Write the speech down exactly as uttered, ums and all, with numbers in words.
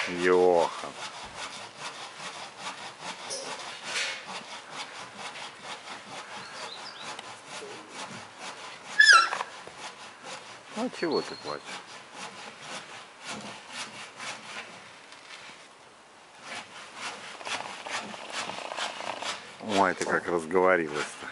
Йохан. Ну чего ты плачешь? Ой, ты как разговорилась.